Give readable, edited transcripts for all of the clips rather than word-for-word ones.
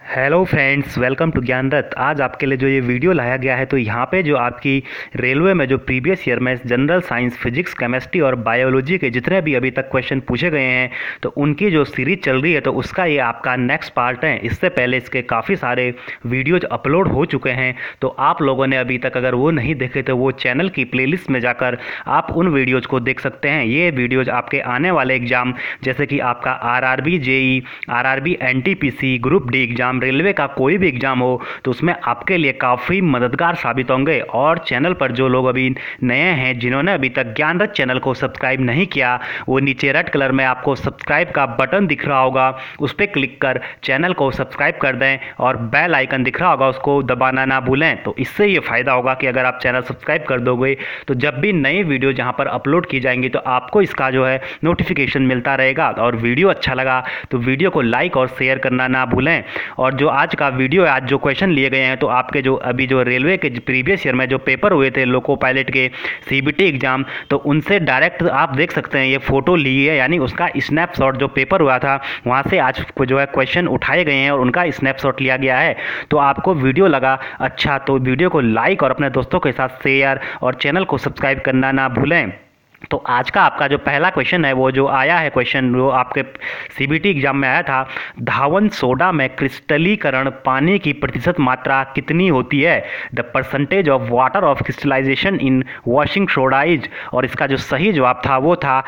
Hello friends, welcome to ज्ञान रथ। आज आपके लिए जो ये वीडियो लाया गया है, तो यहाँ पे जो आपकी रेलवे में जो प्रीवियस ईयर में जनरल साइंस, फिजिक्स, केमिस्ट्री और बायोलॉजी के जितने भी अभी तक क्वेश्चन पूछे गए हैं, तो उनकी जो सीरीज चल रही है, तो उसका ये आपका नेक्स्ट पार्ट है। इससे पहले इसके काफ़ी सारे वीडियोज अपलोड हो चुके हैं, तो आप लोगों ने अभी तक अगर वो नहीं देखे तो वो चैनल की प्लेलिस्ट में जाकर आप उन वीडियोज़ को देख सकते हैं। ये वीडियोज़ आपके आने वाले एग्ज़ाम जैसे कि आपका RRB JE, RRB NTPC, group D exam, railway का कोई भी एग्जाम हो, तो उसमें आपके लिए काफ़ी मददगार साबित होंगे। और चैनल पर जो लोग अभी नए हैं, जिन्होंने अभी तक ज्ञान रथ चैनल को सब्सक्राइब नहीं किया, वो नीचे रेड कलर में आपको सब्सक्राइब का बटन दिख रहा होगा, उस पर क्लिक कर चैनल को सब्सक्राइब कर दें और बेल आइकन दिख रहा होगा, उसको दबाना ना भूलें। तो इससे ये फ़ायदा होगा कि अगर आप चैनल सब्सक्राइब कर दोगे तो जब भी नई वीडियो जहाँ पर अपलोड की जाएंगी तो आपको इसका जो है नोटिफिकेशन मिलता रहेगा। और वीडियो अच्छा लगा तो वीडियो को लाइक और शेयर करना ना भूलें। और जो आज का वीडियो है, आज जो क्वेश्चन लिए गए हैं, तो आपके जो अभी जो रेलवे के प्रीवियस ईयर में जो पेपर हुए थे लोको पायलट के सीबीटी एग्जाम, तो उनसे डायरेक्ट आप देख सकते हैं, ये फोटो ली है, यानी उसका स्नैपशॉट जो पेपर हुआ था वहाँ से आज जो है क्वेश्चन उठाए गए हैं और उनका स्नैपशॉट लिया गया है। तो आपको वीडियो लगा अच्छा तो वीडियो को लाइक और अपने दोस्तों के साथ शेयर और चैनल को सब्सक्राइब करना ना भूलें। तो आज का आपका जो पहला क्वेश्चन है, वो जो आया है क्वेश्चन, वो आपके सीबीटी एग्जाम में आया था, धावन सोडा में क्रिस्टलीकरण पानी की प्रतिशत मात्रा कितनी होती है? The percentage of water of crystallization in washing soda is. और इसका जो सही जवाब था वो था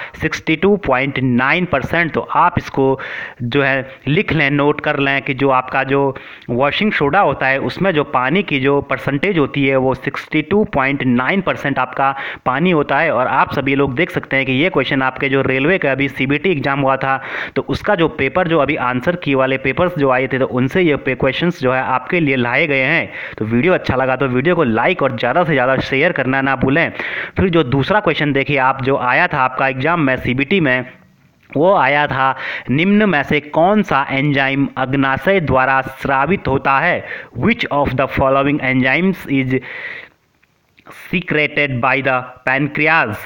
62.9%। तो आप इसको जो है लिख लें, नोट कर लें कि जो आपका जो वॉशिंग सोडा होता है उसमें जो पानी की जो परसेंटेज होती है वो 62.9% आपका पानी होता है। और आप सभी लोग देख सकते हैं कि ये क्वेश्चन आपके जो रेलवे का अभी सीबीटी एग्जाम हुआ था, तो उसका जो पेपर जो अभी आंसर की वाले पेपर्स जो आए थे, तो उनसे ये क्वेश्चंस जो है आपके लिए लाए गए हैं। तो वीडियो अच्छा लगा तो वीडियो को लाइक और ज़्यादा से ज़्यादा शेयर करना ना भूलें। फिर जो दूसरा क्वेश्चन देखिए आप, जो आया था आपका एग्जाम में सीबीटी में, वो आया था, निम्न में से कौन सा एंजाइम अग्नाशय द्वारा स्रावित होता है? Which of the following enzymes is secreted by the pancreas?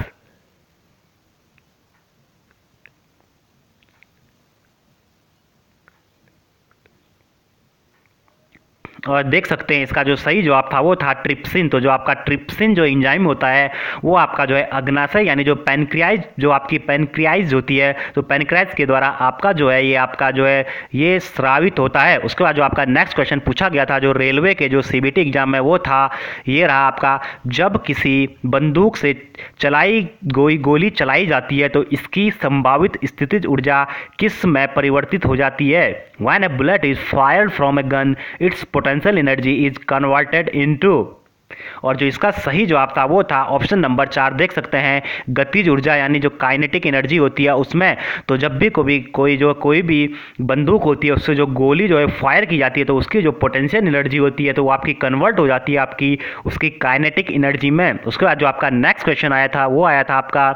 और देख सकते हैं इसका जो सही जवाब था वो था ट्रिप्सिन। तो जो आपका ट्रिप्सिन जो एंजाइम होता है वो आपका जो है अग्नाशय यानी जो पैनक्रियाज, जो आपकी पैनक्रियाज होती है, तो पैनक्रियाज के द्वारा आपका जो है ये आपका जो है ये स्रावित होता है। उसके बाद जो आपका नेक्स्ट क्वेश्चन पूछा गया था जो रेलवे के जो सीबीटी एग्जाम में, वो था, ये रहा आपका, जब किसी बंदूक से चलाई गोली चलाई जाती है तो इसकी संभावित स्थितिज ऊर्जा किस में परिवर्तित हो जाती है? When a bullet is fired from a gun, its potential energy is converted into। और जो इसका सही जवाब था वो था ऑप्शन नंबर 4। देख सकते हैं गतिज ऊर्जा यानी जो काइनेटिक एनर्जी होती है उसमें। तो जब भी कोई भी बंदूक होती है उससे जो गोली जो है फायर की जाती है, तो उसकी जो पोटेंशियल एनर्जी होती है तो वो आपकी कन्वर्ट हो जाती है आपकी उसकी काइनेटिक एनर्जी में। उसके बाद जो आपका नेक्स्ट क्वेश्चन आया था वो आया था आपका,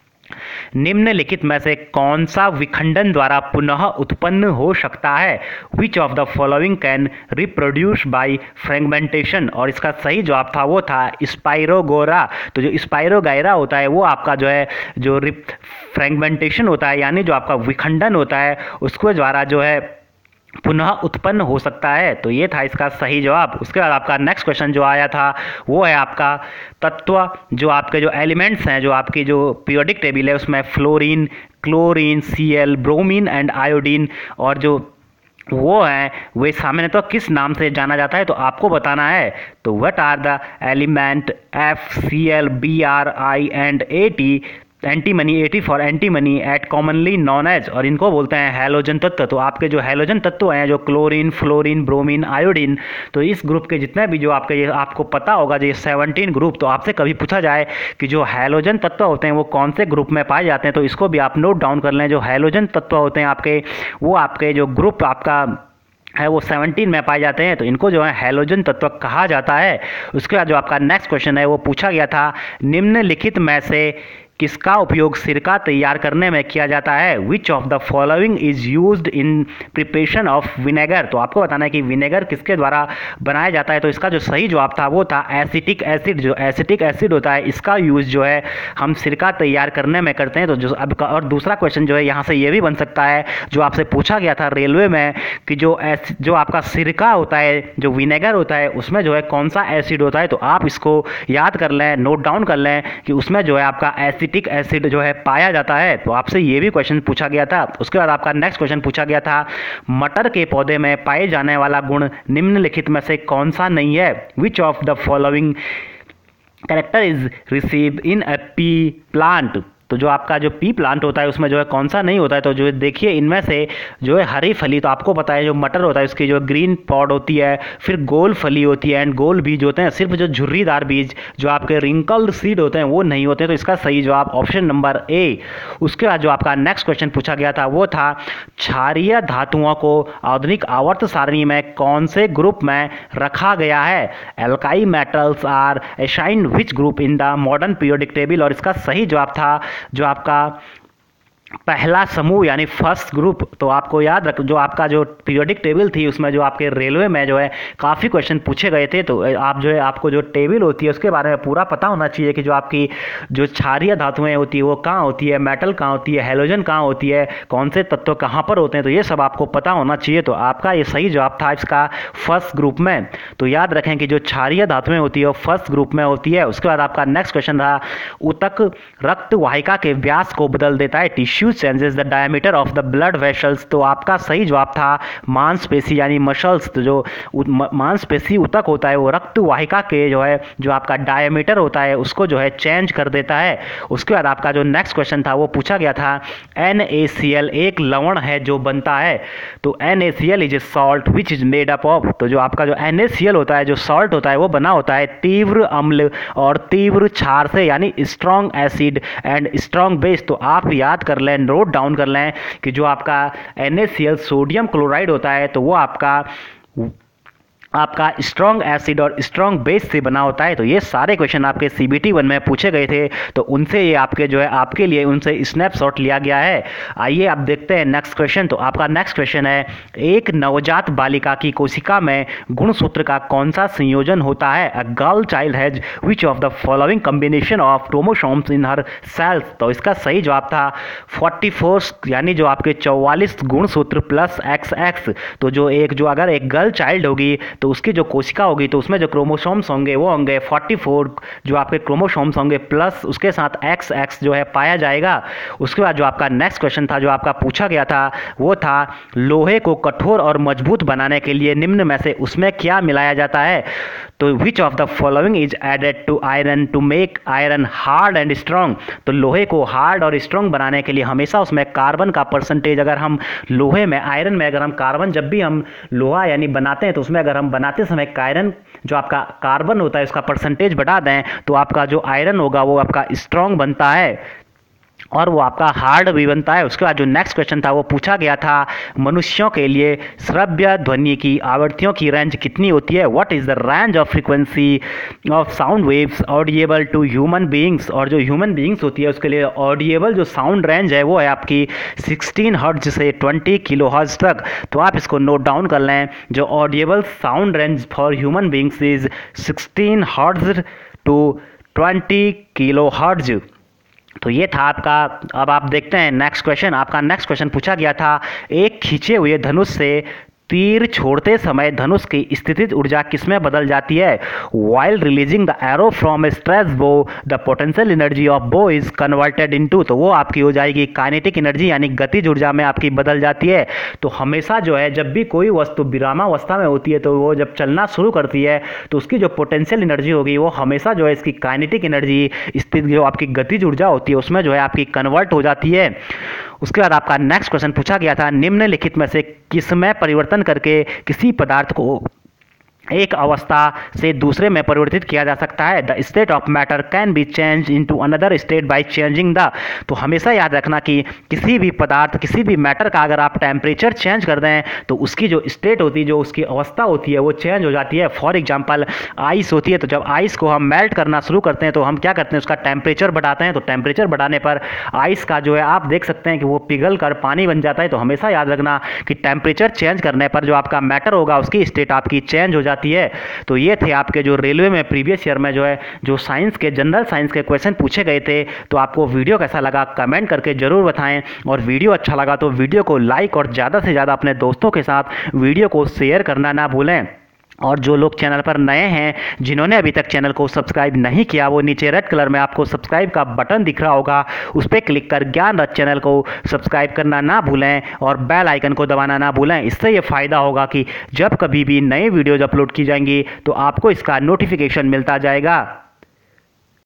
निम्नलिखित में से कौन सा विखंडन द्वारा पुनः उत्पन्न हो सकता है? Which of the following can reproduce by fragmentation. और इसका सही जवाब था वो था स्पाइरोगोरा। तो जो स्पाइरोगायरा होता है वो आपका जो है जो फ्रेगमेंटेशन होता है, यानी जो आपका विखंडन होता है उसके द्वारा जो है पुनः उत्पन्न हो सकता है। तो ये था इसका सही जवाब। उसके बाद आपका नेक्स्ट क्वेश्चन जो आया था वो है आपका, तत्व जो आपके जो एलिमेंट्स हैं, जो आपकी जो पीरियोडिक टेबल है उसमें fluorine, chlorine, Cl, bromine and iodine, और जो वो हैं वे सामान्यतः किस नाम से जाना जाता है? तो आपको बताना है। तो what are the element FCl, Bri and At, antimony, at for antimony, at commonly known as, और इनको बोलते हैं हैलोजन तत्व। तो आपके जो हैलोजन तत्व हैं, जो क्लोरीन, फ्लोरीन, ब्रोमीन, आयोडीन, तो इस ग्रुप के जितने भी जो आपके, ये आपको पता होगा जो 17 ग्रुप, तो आपसे कभी पूछा जाए कि जो हैलोजन तत्व होते हैं वो कौन से ग्रुप में पाए जाते हैं, तो इसको भी आप नोट डाउन कर लें। जो हैलोजन तत्व होते हैं आपके, वो आपके जो ग्रुप आपका है वो 17 में पाए जाते हैं, तो इनको जो है हैलोजन तत्व कहा जाता है। उसके बाद जो आपका नेक्स्ट क्वेश्चन है वो पूछा गया था, निम्नलिखित में से किसका उपयोग सिरका तैयार करने में किया जाता है? Which of the following is used in preparation of vinegar. तो आपको बताना है कि विनेगर किसके द्वारा बनाया जाता है। तो इसका जो सही जवाब था वो था एसिटिक एसिड। जो एसिटिक एसिड होता है इसका यूज़ जो है हम सिरका तैयार करने में करते हैं। तो जो अब और दूसरा क्वेश्चन जो है यहाँ से ये भी बन सकता है जो आपसे पूछा गया था रेलवे में कि जो आपका सिरका होता है, जो विनेगर होता है, उसमें जो है कौन सा एसिड होता है। तो आप इसको याद कर लें, नोट डाउन कर लें कि उसमें जो है आपका एसिटिक एसिड जो है पाया जाता है। तो आपसे ये भी क्वेश्चन पूछा गया था। उसके बाद आपका नेक्स्ट क्वेश्चन पूछा गया था मटर के पौधे में पाए जाने वाला गुण निम्नलिखित में से कौन सा नहीं है? Which of the following character is receive in a pea plant. तो जो आपका जो पी प्लांट होता है उसमें जो है कौन सा नहीं होता है। तो जो देखिए इनमें से जो है हरी फली, तो आपको पता है जो मटर होता है उसकी जो ग्रीन पॉड होती है, फिर गोल फली होती है एंड गोल बीज होते हैं। सिर्फ जो झुर्रीदार बीज जो आपके रिंकल्ड सीड होते हैं वो नहीं होते। तो इसका सही जवाब ऑप्शन नंबर ए। उसके बाद जो आपका नेक्स्ट क्वेश्चन पूछा गया था वो था क्षारीय धातुओं को आधुनिक आवर्त सारणी में कौन से ग्रुप में रखा गया है? एल्काई metals are assigned which group in the modern periodic table. और इसका सही जवाब था जो आपका पहला समूह यानी फर्स्ट ग्रुप। तो आपको याद रख, जो आपका जो पीरियोडिक टेबल थी उसमें जो आपके रेलवे में जो है काफ़ी क्वेश्चन पूछे गए थे। तो आप जो है आपको जो टेबल होती है उसके बारे में पूरा पता होना चाहिए कि जो आपकी जो क्षारीय धातुएं होती है वो कहाँ होती है, मेटल कहाँ होती है, हैलोजन कहाँ होती है, कौन से तत्व कहाँ पर होते हैं। तो ये सब आपको पता होना चाहिए। तो आपका ये सही जवाब था इसका फर्स्ट ग्रुप में। तो याद रखें कि जो क्षारीय धातुएं होती है वो फर्स्ट ग्रुप में होती है। उसके बाद आपका नेक्स्ट क्वेश्चन था ऊतक रक्त वाहिका के व्यास को बदल देता है। Tissue changes the diameter of the blood vessels. तो आपका सही जवाब था मांसपेशी यानी मसल्स। तो जो मांसपेशी ऊतक होता है वो रक्त वाहिका के जो है जो आपका डायमीटर होता है उसको जो है चेंज कर देता है। उसके बाद आपका जो नेक्स्ट क्वेश्चन था वो पूछा गया था NaCl एक लवण है जो बनता है। तो NaCl is a salt which is made up of. तो जो आपका जो NaCl होता है जो सॉल्ट होता है वो बना होता है तीव्र अम्ल और तीव्र क्षार से यानी strong acid and strong base. तो आप याद कर लें, नोट डाउन कर लें कि जो आपका NaCl सोडियम क्लोराइड होता है तो वो आपका स्ट्रॉन्ग एसिड और स्ट्रॉन्ग बेस से बना होता है। तो ये सारे क्वेश्चन आपके CBT 1 में पूछे गए थे। तो उनसे ये आपके जो है आपके लिए उनसे स्नैपशॉट लिया गया है। आइए आप देखते हैं नेक्स्ट क्वेश्चन। तो आपका नेक्स्ट क्वेश्चन है एक नवजात बालिका की कोशिका में गुणसूत्र का कौन सा संयोजन होता है? A girl child has which of the following combination of chromosomes in her cells. तो इसका सही जवाब था 44 यानी जो आपके 44 गुणसूत्र प्लस XX। तो जो अगर एक गर्ल चाइल्ड होगी तो उसकी जो कोशिका होगी तो उसमें जो क्रोमोसोम्स होंगे वो होंगे 44 जो आपके क्रोमोसोम्स होंगे प्लस उसके साथ XX जो है पाया जाएगा। उसके बाद जो आपका नेक्स्ट क्वेश्चन था जो आपका पूछा गया था वो था लोहे को कठोर और मजबूत बनाने के लिए निम्न में से उसमें क्या मिलाया जाता है? तो which of the following is added to iron to make iron hard and strong. तो लोहे को हार्ड और स्ट्रॉन्ग बनाने के लिए हमेशा उसमें कार्बन का परसेंटेज, अगर हम लोहे में आयरन में अगर हम कार्बन जब भी हम लोहा यानी बनाते हैं तो उसमें अगर हम बनाते समय आयरन जो आपका कार्बन होता है उसका परसेंटेज बढ़ा दें तो आपका जो आयरन होगा वो आपका स्ट्रॉन्ग बनता है और वो आपका हार्ड भी बनता है। उसके बाद जो नेक्स्ट क्वेश्चन था वो पूछा गया था मनुष्यों के लिए श्रव्य ध्वनि की आवृत्तियों की रेंज कितनी होती है? What is the range of frequency of sound waves audible to human beings. और जो ह्यूमन बीइंग्स होती है उसके लिए ऑडिएबल जो साउंड रेंज है वो है आपकी 16 हर्ट्ज से 20 किलो हर्ट्ज तक। तो आप इसको नोट डाउन कर लें, जो audible sound range for human beings is 16 hertz to 20 kilo hertz. तो ये था आपका। अब आप देखते हैं नेक्स्ट क्वेश्चन। आपका नेक्स्ट क्वेश्चन पूछा गया था एक खींचे हुए धनुष से तीर छोड़ते समय धनुष की स्थितिज ऊर्जा किसमें बदल जाती है? While releasing the arrow from a stress bow the potential energy of bow is converted into. तो वो आपकी हो जाएगी काइनेटिक एनर्जी यानी गतिज ऊर्जा में आपकी बदल जाती है। तो हमेशा जो है जब भी कोई वस्तु विरामावस्था में होती है तो वो जब चलना शुरू करती है तो उसकी जो पोटेंशियल एनर्जी होगी वो हमेशा जो है इसकी काइनेटिक एनर्जी स्थिति जो आपकी गतिज ऊर्जा होती है उसमें जो है आपकी कन्वर्ट हो जाती है। उसके बाद आपका नेक्स्ट क्वेश्चन पूछा गया था निम्नलिखित में से किसमें परिवर्तन करके किसी पदार्थ को एक अवस्था से दूसरे में परिवर्तित किया जा सकता है। The state of matter can be change into another state by changing the. तो हमेशा याद रखना कि किसी भी पदार्थ, किसी भी मैटर का अगर आप टेम्परेचर चेंज कर दें तो उसकी जो स्टेट होती है, जो उसकी अवस्था होती है, वो चेंज हो जाती है। फॉर एग्जाम्पल आइस होती है, तो जब आइस को हम मेल्ट करना शुरू करते हैं तो हम क्या करते हैं, उसका टेम्परेचर बढ़ाते हैं। तो टेम्परेचर बढ़ाने पर आइस का जो है आप देख सकते हैं कि वो पिघल कर पानी बन जाता है। तो हमेशा याद रखना कि टेम्परेचर चेंज करने पर जो आपका मैटर होगा उसकी स्टेट आपकी चेंज हो जाती है। तो ये थे आपके जो रेलवे में प्रीवियस ईयर में जो है जो साइंस के, जनरल साइंस के क्वेश्चन पूछे गए थे। तो आपको वीडियो कैसा लगा कमेंट करके ज़रूर बताएं, और वीडियो अच्छा लगा तो वीडियो को लाइक और ज़्यादा से ज़्यादा अपने दोस्तों के साथ वीडियो को शेयर करना ना भूलें। और जो लोग चैनल पर नए हैं, जिन्होंने अभी तक चैनल को सब्सक्राइब नहीं किया, वो नीचे रेड कलर में आपको सब्सक्राइब का बटन दिख रहा होगा, उस पर क्लिक कर ज्ञान रथ चैनल को सब्सक्राइब करना ना भूलें और बेल आइकन को दबाना ना भूलें। इससे ये फ़ायदा होगा कि जब कभी भी नए वीडियोज अपलोड की जाएंगी तो आपको इसका नोटिफिकेशन मिलता जाएगा।